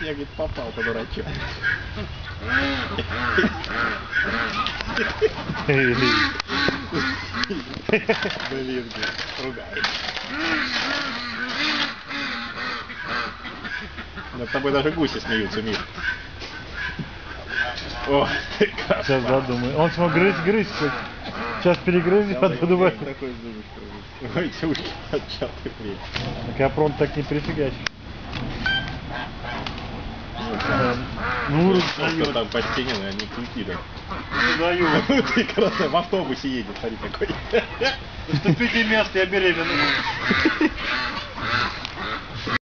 Я, говорит, попал-то, дурачок. Блин, ругаюсь. Над тобой даже гуси смеются, Миш. О, ты красавчик. Сейчас задумаю. Он смог грызть хоть. Сейчас перегрызет, а то думаю. Такой зубочка. Ой, эти ушки отчатый, блин. Так Капрон так не прифигачит. Ну, что там по стене, они крути, да. Даю. Ну ты красавчик, в автобусе едет, смотри, такой. Уступите место, я беременный.